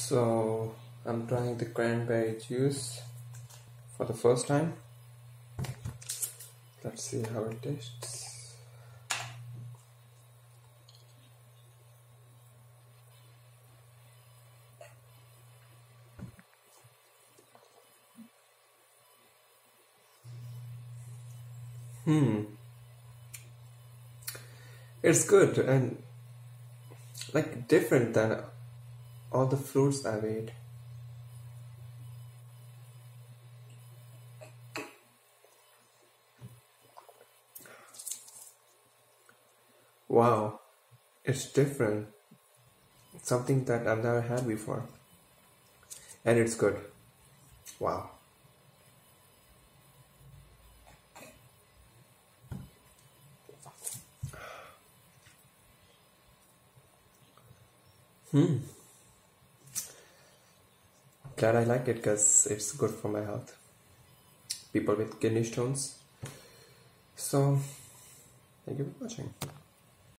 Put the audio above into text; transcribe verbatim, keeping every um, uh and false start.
So I'm trying the cranberry juice for the first time. Let's see how it tastes. Hmm. It's good and like different than all the fruits I've ate. Wow, it's different. Something that I've never had before. And it's good. Wow. Hmm. Glad I like it because it's good for my health. People with kidney stones. So, thank you for watching.